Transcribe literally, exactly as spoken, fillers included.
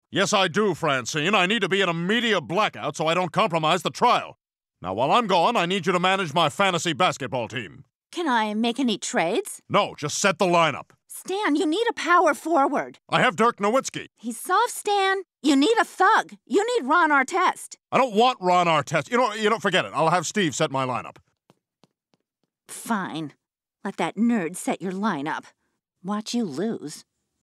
Yes, I do, Francine. I need to be in a media blackout so I don't compromise the trial. Now, while I'm gone, I need you to manage my fantasy basketball team. Can I make any trades? No, just set the lineup. Stan, you need a power forward. I have Dirk Nowitzki. He's soft, Stan. You need a thug. You need Ron Artest. I don't want Ron Artest. You know, you know, forget it. I'll have Steve set my lineup. Fine. Let that nerd set your lineup. Watch you lose.